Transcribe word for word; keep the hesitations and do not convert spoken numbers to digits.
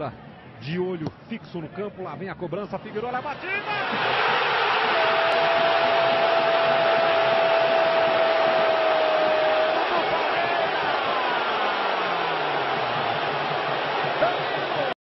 De olho fixo no campo, lá vem a cobrança, Figueiredo, a batida!